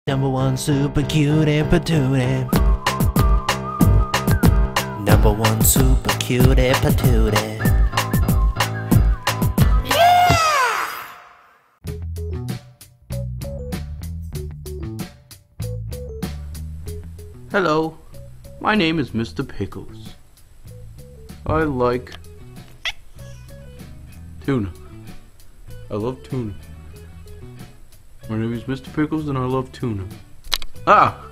Number one super cute and patootie. Number one super cute and patootie. Hello, my name is Mr. Pickles. I like tuna. I love tuna. My name is Mr. Pickles and I love tuna. Ah!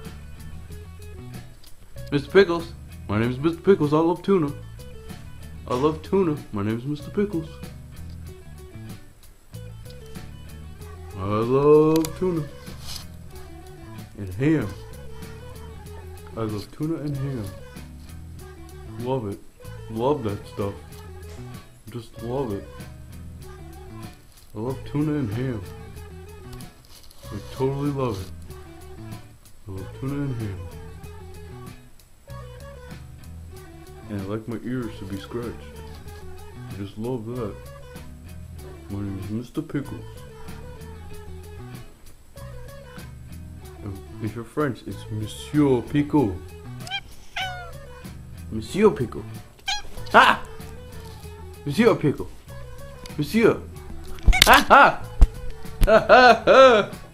Mr. Pickles. My name is Mr. Pickles. I love tuna. I love tuna. My name is Mr. Pickles. I love tuna. And ham. I love tuna and ham. Love it. Love that stuff. Just love it. I love tuna and ham. I totally love it. I love tuna and ham. And I like my ears to be scratched. I just love that. My name is Mr. Pickles. And if you're French, it's Monsieur Pickle. Monsieur Pickle. Ah! Monsieur Pickle. Monsieur. Ha ha! Ha ha ha!